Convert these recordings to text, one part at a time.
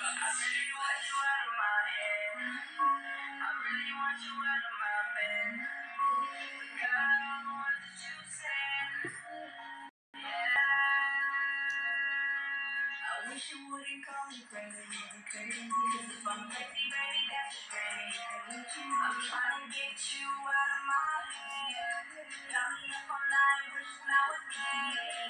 really want you out of my head. I really want you out of my bed. Forgot all the words that you said. Yeah. I wish you wouldn't call me crazy. Cause if I'm crazy, baby, that's crazy. I'm trying to get you out of my head. Got me up all night, wishing I was dead.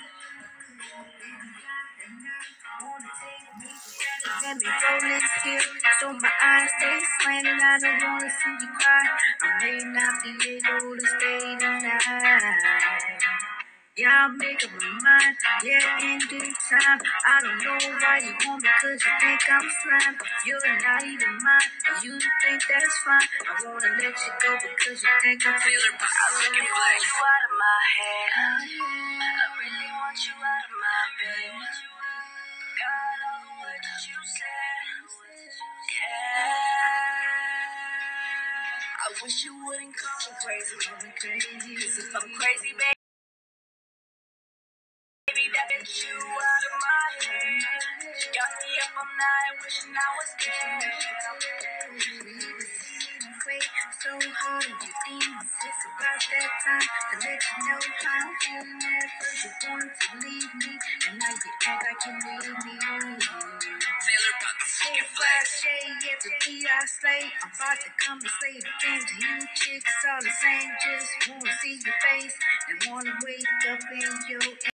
Let me roll this here, so my eyes stay slanted. I don't wanna see you cry. I may not be able to stay tonight. Yeah, I'll make up my mind, yeah, in due time. I don't know why you want me, cause you think I'm slime. You're not even mine, and you think that's fine. I wanna let you go because you think I'm feeling I really want you out of my head. I really want you out of my bed. Got all the words that you said. Yeah. I wish you wouldn't call me crazy. Cause if I'm crazy, baby, that get you out of my head. Got me up all night, wishing I was dead. So hard on your demons. It's about that time to let you know how I'm feeling. At first you wanted to leave me, and now you act like you need me. Taylor got the fucking flash. Yeah, to be I slay. I'm about to come and slay the game to you chicks all the same. Just wanna see your face and wanna wake up in your